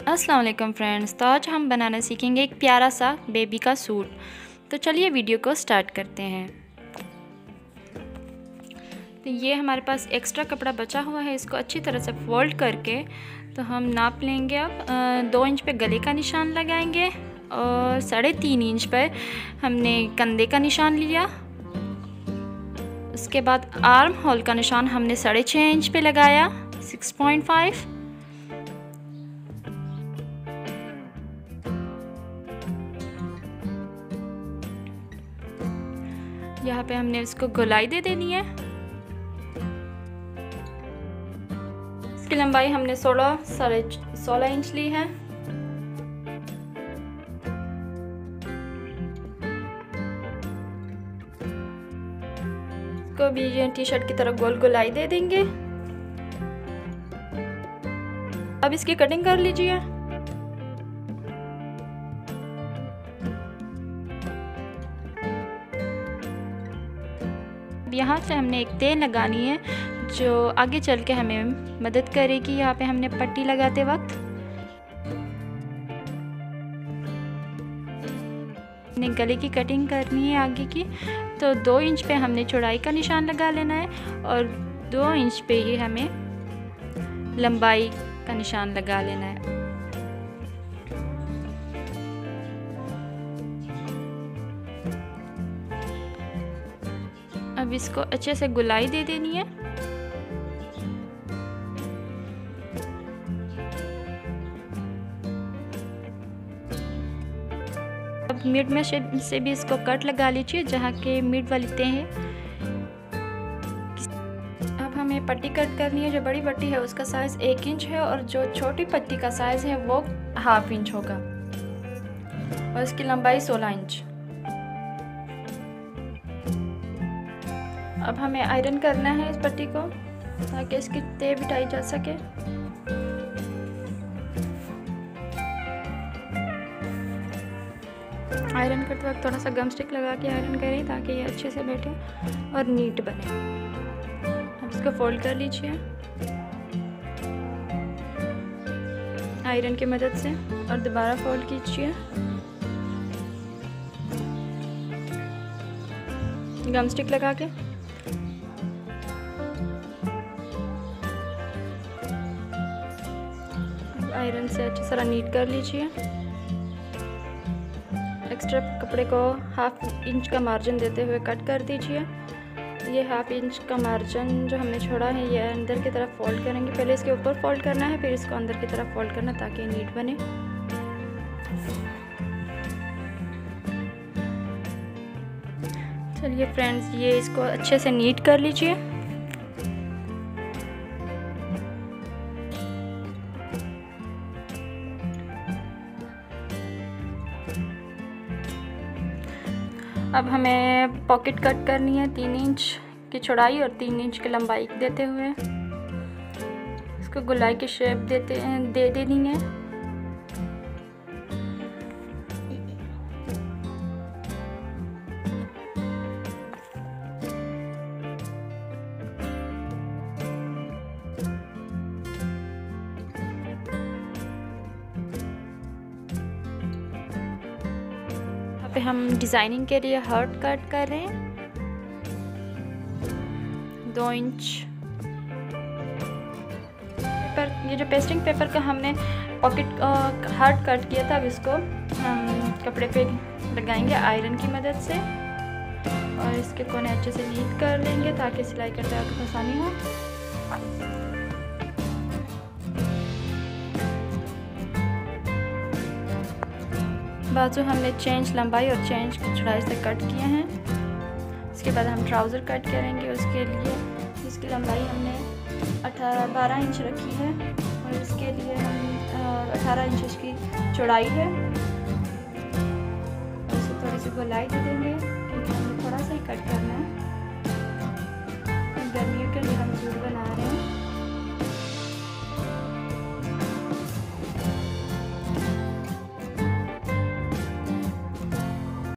अस्सलाम वालेकुम फ्रेंड्स। तो आज हम बनाना सीखेंगे एक प्यारा सा बेबी का सूट। तो चलिए वीडियो को स्टार्ट करते हैं। तो ये हमारे पास एक्स्ट्रा कपड़ा बचा हुआ है, इसको अच्छी तरह से फोल्ड करके तो हम नाप लेंगे। अब 2 इंच पे गले का निशान लगाएंगे और 3.5 इंच पर हमने कंधे का निशान लिया। उसके बाद आर्म होल का निशान हमने 6.5 इंच पे लगाया, 6.5। यहाँ पे हमने इसको गोलाई दे देनी है। इसकी लंबाई हमने 16 इंच ली है। इसको भी टी शर्ट की तरह गोल गोलाई दे देंगे। अब इसकी कटिंग कर लीजिए। यहाँ से हमने एक तेल लगानी है जो आगे चल के हमें मदद करेगी। यहाँ पे हमने पट्टी लगाते वक्त हमने गले की कटिंग करनी है आगे की। तो 2 इंच पे हमने चौड़ाई का निशान लगा लेना है और 2 इंच पे ही हमें लंबाई का निशान लगा लेना है। अब इसको अच्छे से गोलाई दे देनी है। अब मिड में से भी इसको कट लगा लीजिए जहाँ के मिड वाली तह है। अब हमें पट्टी कट करनी है। जो बड़ी पट्टी है उसका साइज 1 इंच है और जो छोटी पट्टी का साइज है वो 1/2 इंच होगा और इसकी लंबाई 16 इंच। अब हमें आयरन करना है इस पट्टी को ताकि इसकी तह बिठाई जा सके। आयरन करते वक्त थोड़ा सा गम स्टिक लगा के आयरन करें ताकि ये अच्छे से बैठे और नीट बने। अब इसको फोल्ड कर लीजिए आयरन की मदद से और दोबारा फोल्ड कीजिए। गम स्टिक लगा के आयरन से अच्छी तरह नीट कर लीजिए। एक्स्ट्रा कपड़े को 1/2 इंच का मार्जिन देते हुए कट कर दीजिए। ये 1/2 इंच का मार्जिन जो हमने छोड़ा है ये अंदर की तरफ फोल्ड करेंगे। पहले इसके ऊपर फोल्ड करना है, फिर इसको अंदर की तरफ फोल्ड करना ताकि ये नीट बने। चलिए फ्रेंड्स, ये इसको अच्छे से नीट कर लीजिए। अब हमें पॉकेट कट करनी है 3 इंच की चौड़ाई और 3 इंच की लंबाई देते हुए। इसको गोलाई की शेप दे देनी है। पे हम डिज़ाइनिंग के लिए हार्ट कट कर रहे हैं 2 इंच पेपर। ये जो पेस्टिंग पेपर का हमने पॉकेट हार्ट कट किया था, अब इसको हम कपड़े पे लगाएंगे आयरन की मदद से और इसके कोने अच्छे से नीट कर लेंगे ताकि सिलाई करते वक्त आसानी हो। बाजू हमने चेंज लंबाई और चेंज चौड़ाई से कट किए हैं। इसके बाद हम ट्राउज़र कट करेंगे। उसके लिए इसकी लंबाई हमने 12 इंच रखी है और इसके लिए हम 18 इंच इसकी चौड़ाई है। इसे थोड़ी सी गोलाई दे देंगे क्योंकि हमने थोड़ा सा ही कट